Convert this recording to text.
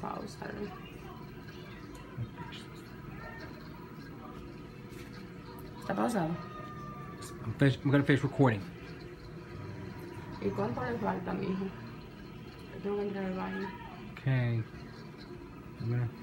pausar. ¿Está pausado? I'm gonna finish recording. ¿Y cuánto le falta, mijo? Tengo que entrar al baño. Okay. I'm gonna